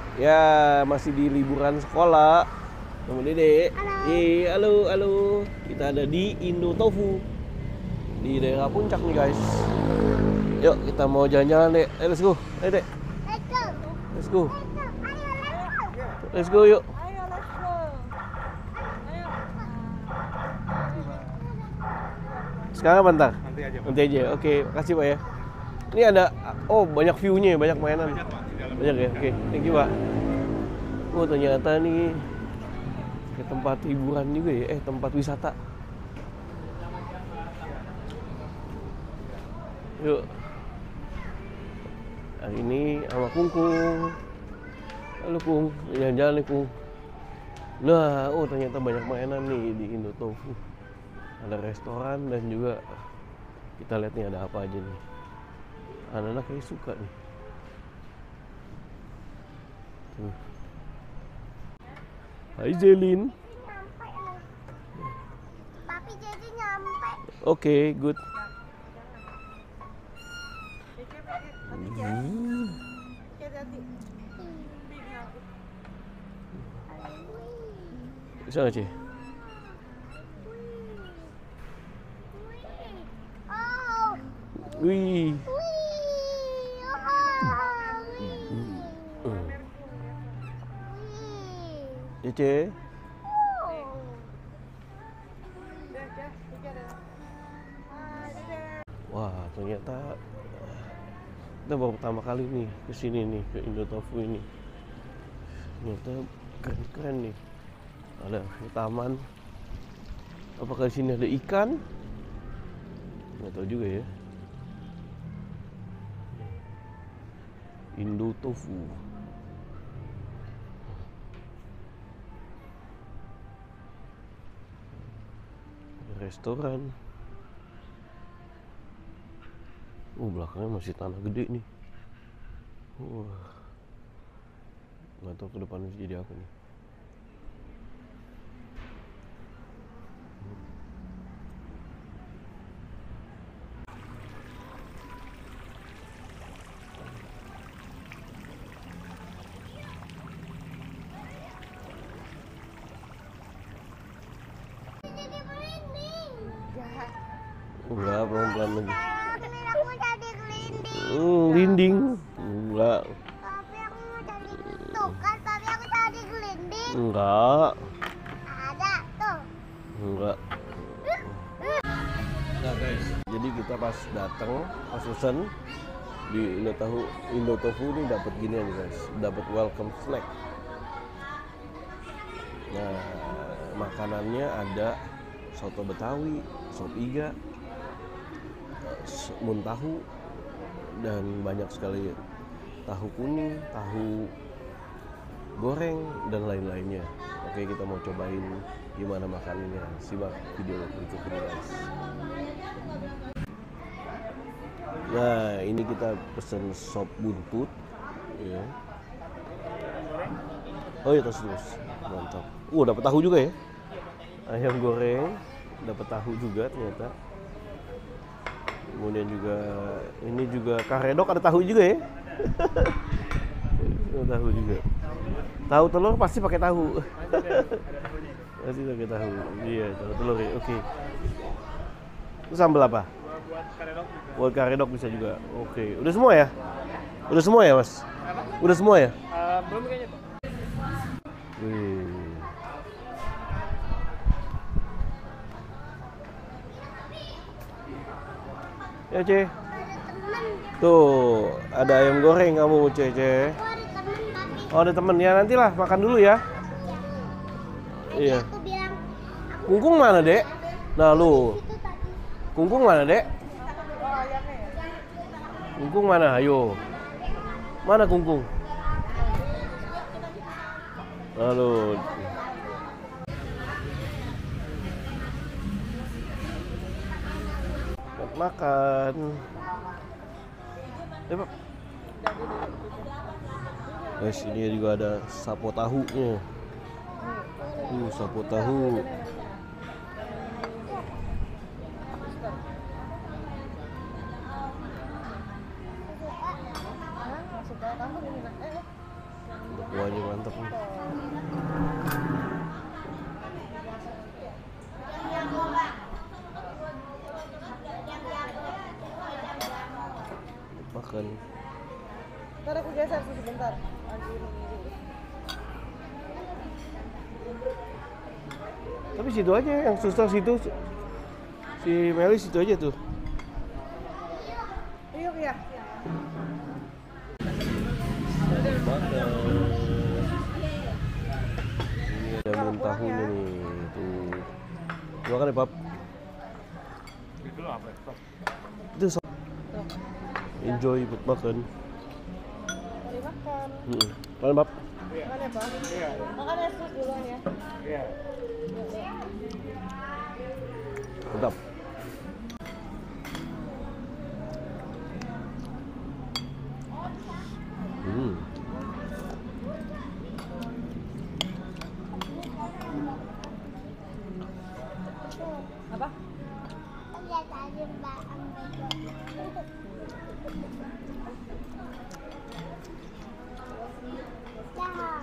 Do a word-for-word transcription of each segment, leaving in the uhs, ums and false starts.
Ya, masih di liburan sekolah. Sama Dede. Eh, halo, halo. Kita ada di Indo Tofu. Di daerah Puncak nih, guys. Yuk, kita mau jalan-jalan, Dek. Ayo, let's go. Ayo, Dek. Let's go. Let's go. Let's go. Ayo, let's go. Let's go, yuk. Ayo, let's go. Ayo. Sekarang bentar. Nanti aja, Pak. Nanti aja. Oke, makasih, Pak ya. Ini ada oh, banyak view-nya, banyak mainan. Banyak, Pak, di dalam. Banyak ya. Oke, thank you, Pak. Oh, ternyata nih kayak tempat hiburan juga ya. Eh, tempat wisata. Yuk. Hari ini sama Kungkung. Halo Kung, jalan-jalan nih Kung. Nah, oh ternyata banyak mainan nih di Indo Tofu. Ada restoran dan juga kita lihat nih ada apa aja nih. Anak-anak kayak suka nih. Tuh. Hai Zelin. Nyampe loh. Papi jadi nyampe. Oke, good. Hati-hati. Hmm. Hati-hati. Bisa nggak Ci? Oh. Wih. Wih. Oh. Wih. Hmm. Wih. Ya Ce. Oh. Dah, dah, tiga dah. Ah, dadah. Wah, ternyata kita baru pertama kali nih ke sini nih, ke Indo Tofu ini. Ternyata keren-keren nih. Ada taman. Apakah di sini ada ikan? Nggak tahu juga ya. Indo Tofu. Restoran. Oh, belakangnya masih tanah gede nih. Wah. Nggak tahu ke depannya jadi apa nih. Jadi merinding. Enggak, pelan-pelan lagi. Ini aku mau jadi gelinding. Hmm, linding. Enggak. Tapi aku mau jadi tuh kan, tapi aku jadi gelinding. Enggak. Ada tuh. Enggak. Nah guys, jadi kita pas datang, pas pesen di Indo Tofu, Indo Tofu ini dapat ginian nih guys, dapat welcome snack. Nah, makanannya ada soto Betawi, sop iga, muntahu, dan banyak sekali tahu kuning, tahu goreng, dan lain-lainnya. Oke, kita mau cobain gimana makanannya. Simak video berikut ini guys. Nah, ini kita pesen sop buntut ya. Oh iya, terus terus mantap. Uh, dapat tahu juga ya. Ayam goreng, dapat tahu juga ternyata. Kemudian juga ini juga karedok, ada tahu juga ya. Ada tahu juga. Tahu telur pasti pakai tahu. Pasti pakai tahu. Iya, tahu telur ya. Oke. Itu sambal apa? Buat karedok juga. Buat karedok bisa juga. Oke. Udah semua ya? Udah semua ya, Mas? Udah semua ya? Uh, belum kayaknya, Pak. Wih. Ya, Ce. Ada temen. Tuh, ada ayam goreng kamu, Ce, Ce. Aku ada temen tapi. Oh, ada temen ya. Nantilah makan dulu ya. Tadi Iya. aku bilang Kungkung mana, Dek? Nah, lu. itu tadi. Kungkung mana, Dek? Oh, ayamnya ya. Kungkung mana? Ayo. Mana Kungkung? Halo. Selamat makan. Eh, Pak. Guys, ini juga ada sapo tahunya. Uh, sapo tahu. semuanya mantap nih. Makan. Ntar aku geser tuh sebentar. Anjir ini. Tapi situ aja yang suster situ, si Meli situ aja tuh. Yuk ya. Makan. Ini ada menu tahunya nih, tuh. Makan ya, Pap. Itu apa? Itu so. Enjoy buat makan. Mari makan. Hmm. Makan, Pap. Makan ya, Pak? Iya. Makan es krim duluan ya. Iya. Mantap. Hmm. Apa? Lihat aja Mbak ambil. Dah.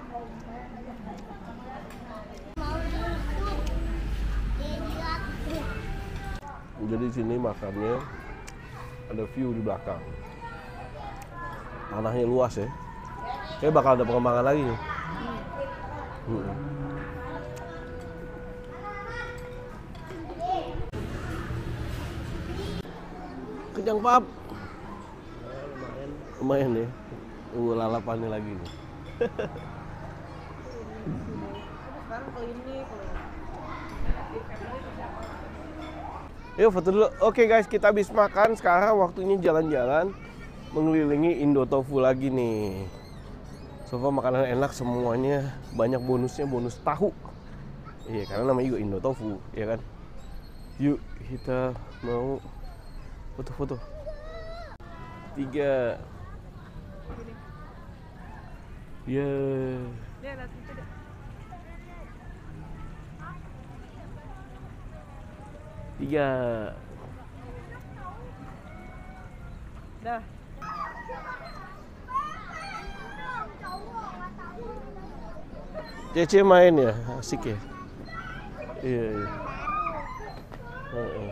Mau duduk. Lihat. Jadi di sini makannya ada view di belakang. Tanahnya luas ya. Kayak bakal ada pengembangan lagi nih. Hmm. Kenyang, Pap. Lumayan deh. Uh, lalapannya lagi nih. Sekarang ke ini, ke Yuk foto dulu. Oke guys, kita habis makan. Sekarang waktunya jalan-jalan mengelilingi Indotofu lagi nih. So far makanan enak semuanya, banyak bonusnya, bonus tahu. Iya, karena namanya juga Indotofu, ya kan? Yuk, kita mau foto-foto. Tiga. Ya. dia lihat itu deh. Tiga. Dah. Cece main ya, asik ya. Iya, iya. Heeh.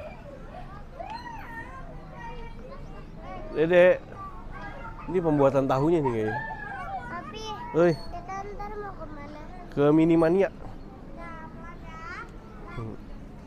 Dedek, ini pembuatan tahunya nih kayaknya. Tapi Oi, kita ntar mau kemana? ke Minimania. Hmm.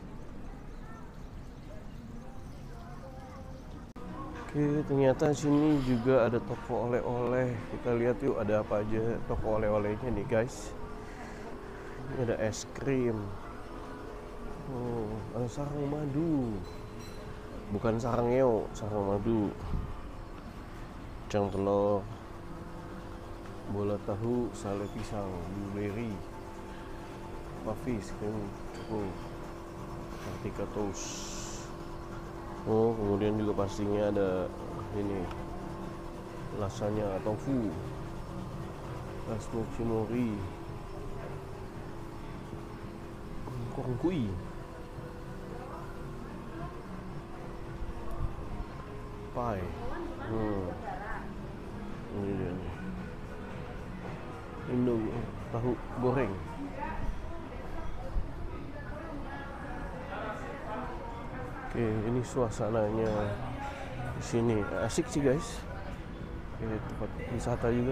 Oke, ternyata sini juga ada toko oleh-oleh. Kita lihat yuk ada apa aja toko oleh-olehnya nih guys. Ini ada es krim. Oh, ada sarang madu. Bukan sarangeo, sarang madu. Cang telur. Bola tahu, sale pisang, blueberry. Puffies, krim, oh, Kartika toast. Oh, kemudian juga pastinya ada ini lasanya tofu, smoked mori, kongkui, pie. Hmm. Ini dia nih. Indo tahu goreng. Oke, ini suasananya di sini asik sih guys. Ini tempat wisata juga.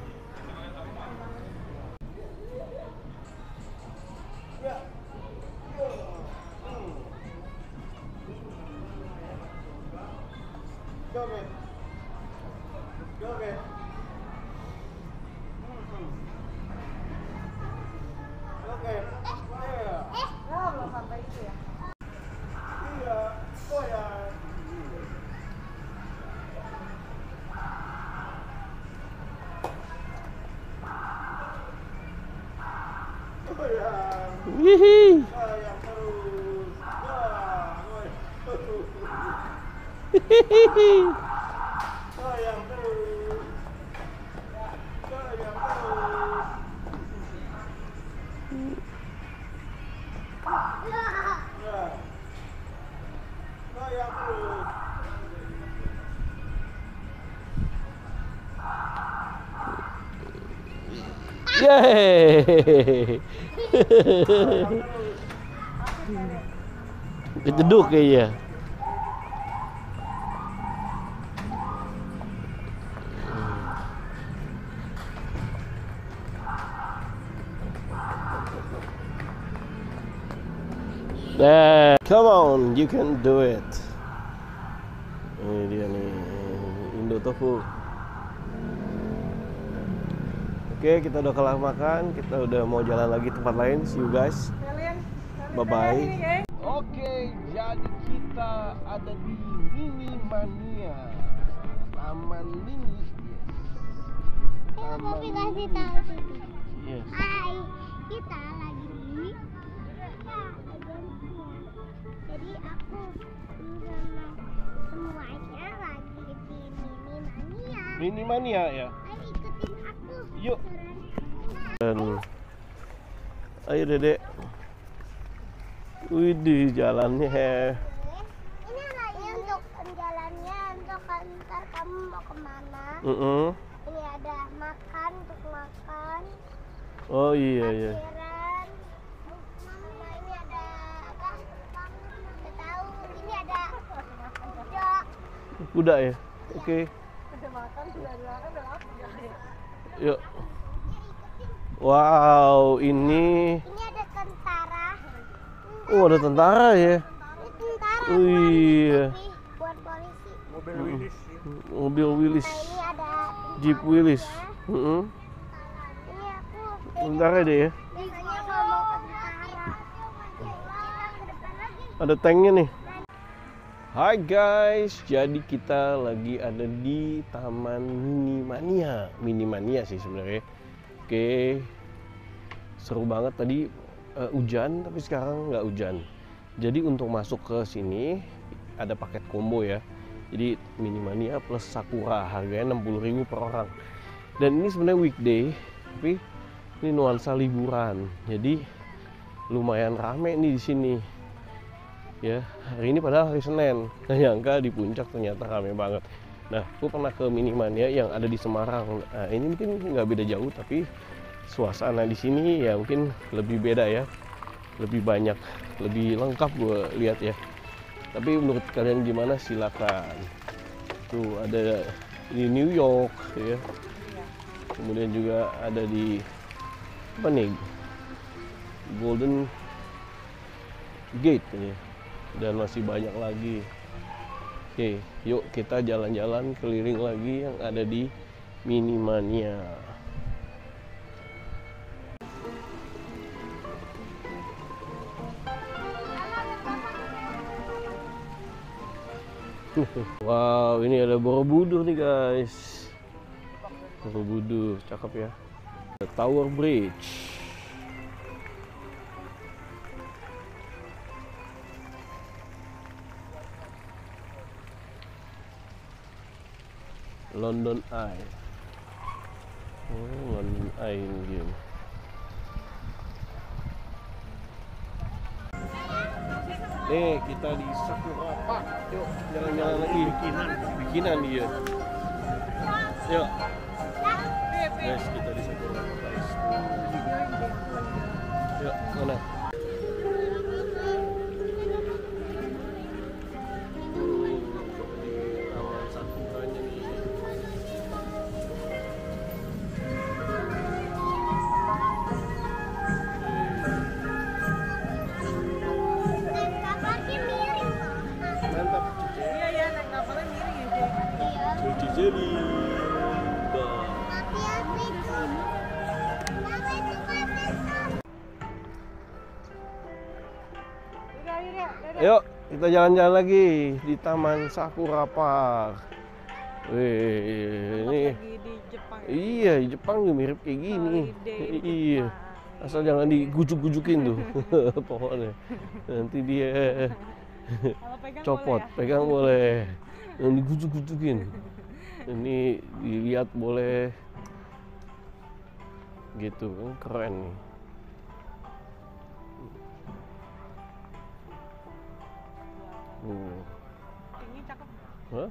Oh, belum sampai itu ya. Hihi. Hihihi. Yeay. Kejeduk kayaknya. Nah, come on, you can do it. Ini dia nih, Indotofu. Oke, kita udah kelar makan, kita udah mau jalan lagi tempat lain. See you guys. Kalian Bye bye. ini, guys. Oke, jadi kita ada di Mini Mania, Taman Mini. Ayo Papi kasih tahu situ. Yes. Hai, kita lagi di jadi aku sama semuanya lagi di Mini Mania. Mini Mania ya. Ayo ikutin aku. Yuk. Dan ayo Dedek. Widih, jalannya. Ini lagi untuk jalannya, untuk antar kamu mau kemana. Mm-mm. Ini ada makan untuk makan. Oh iya iya. Parkiran. Sama ini ada apa? Nggak tahu. Ini ada kuda. Kuda ya. Oke. Udah makan, sudah makan, udah lapar. Yuk. Wow, ini. Ini ada tentara. Oh, ada tentara ya. Ini tentara. Oh, iya. Tapi buat polisi. Mobil Willys. Mobil Willys, Nah ini ada Jeep Willys. Mm-mm. ini aku. Tentara deh ya. Biasanya kalau mau ke tentara. Kita ke depan lagi. Ada tanknya nih. Hai guys, jadi kita lagi ada di Taman Mini Mania. Mini Mania sih sebenarnya. Oke, seru banget tadi uh, hujan, tapi sekarang nggak hujan. Jadi untuk masuk ke sini ada paket combo ya. Jadi Mini Mania plus Sakura, harganya enam puluh ribu per orang. Dan ini sebenarnya weekday, tapi ini nuansa liburan. Jadi lumayan rame nih di sini. Ya, hari ini padahal hari Senin. Nggak nyangka di puncak ternyata rame banget. Nah, aku pernah ke Mini Mania yang ada di Semarang. Nah, ini mungkin nggak beda jauh, tapi suasana di sini ya mungkin lebih beda ya. Lebih banyak, lebih lengkap gue lihat ya. Tapi menurut kalian gimana? Silakan. Tuh ada di New York ya. Kemudian juga ada di apa nih? Golden Gate ya. Dan masih banyak lagi. Oke, yuk kita jalan-jalan keliling lagi yang ada di Mini Mania. Wow, ini ada Borobudur nih guys. Borobudur, cakep ya. The Tower Bridge. London Eye. Oh, London Eye ini dia. Nih, kita di Sakura Park. Yuk, jalan-jalan lagi. Bikinan, bikinan dia. Yuk. Guys, kita di Sakura Park, guys. Yuk, mana? Kapalnya miring. Mantap. Iya, iya, naik kapalnya miring ya, Cek. Iya. Cuci jeli. Tapi apa itu? Apa itu Pak? Udah, udah, udah. Yuk, kita jalan-jalan lagi di Taman Sakura Park. Wih, ini Lagi di Jepang. iya, di Jepang juga mirip kayak gini. Holiday di Iya. Jepang. Asal jangan digujuk-gujukin tuh pohonnya. Nanti dia Kalau pegang copot, boleh ya? pegang boleh. Jangan digujuk-gujukin. Ini dilihat boleh. Gitu, kan keren nih. Uh. Tinggi cakep. Hah?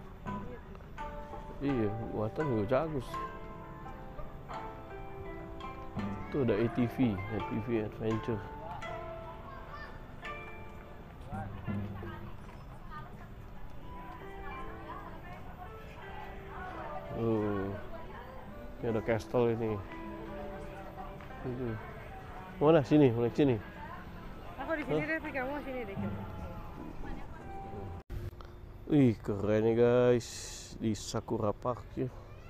Iya, buatan juga bagus. Itu ada A T V, A T V Adventure. Oh, ini ada castle ini. Itu. Mana sini, mulai sini. Aku di sini deh, tapi kamu sini deh. Wih, keren nih guys, di Sakura Park ya.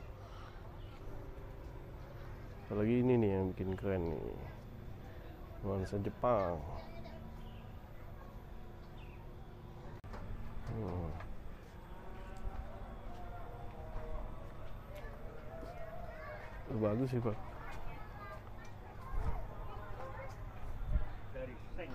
Apalagi ini nih yang bikin keren nih, nuansa Jepang. Hmm. Bagus sih Pak. Dari seng.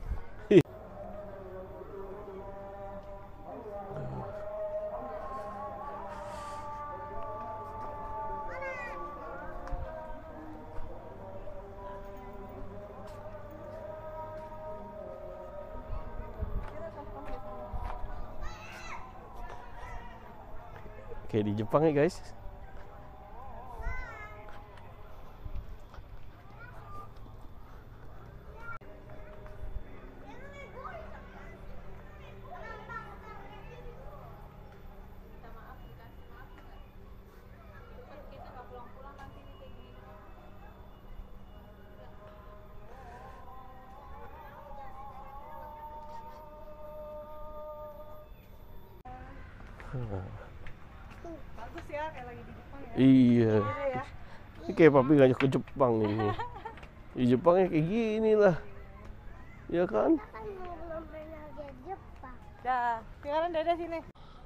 Kayak di Jepang ya guys. Bagus ya, kayak lagi di Jepang ya. Iya. Iya ya. Ini kayak papi ngajak ke Jepang ini. Di Jepangnya kayak gini lah. Ya kan? Kan belum pernah lihat Jepang. Dah, sekarang Dada sini.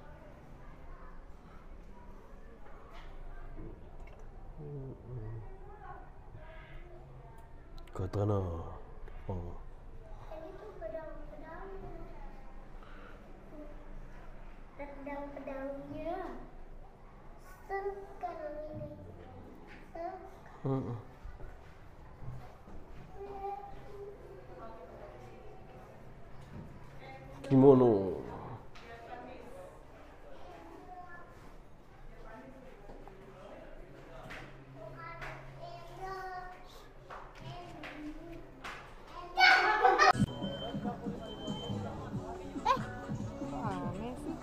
Katana. Oh. Itu pedang-pedang. Pedang-pedangnya. Sekarang ini. Heeh. Kimono. Aneh sih.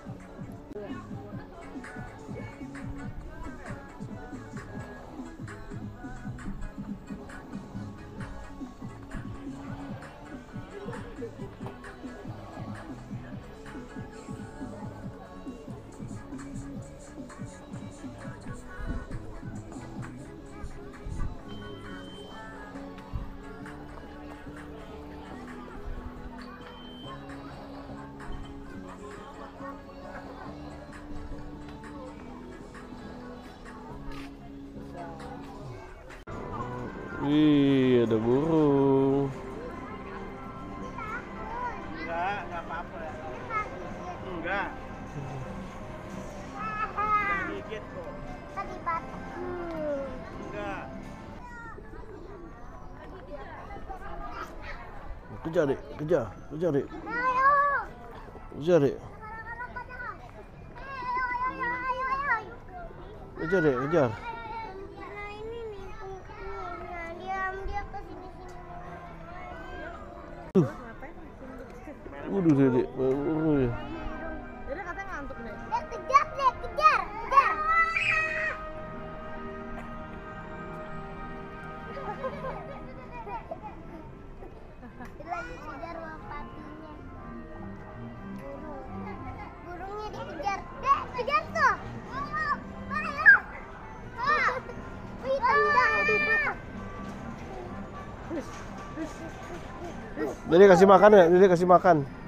Wih, ada burung. Enggak, enggak apa-apa. Enggak. Jangan dikit kok. Tadi batu. Enggak. Kejar dek, kejar, kejar dek, Ayo. kejar dek, Anak-anak pada. Ayo, ayo, ayo, ayo, ayo. kejar dek, kejar. Nah ini nih, nah dia dia ke sini sini. Waduh dek, burung ya. Dada katanya ngantuk deh. Eh kejar deh, kejar, kejar. Dia lagi kejar wapatinya. Burung. Burungnya dikejar. Dek, kejar tuh. Ayo, ayo. Ah, wih tendang. Dede kasih makan ya, Dede kasih makan.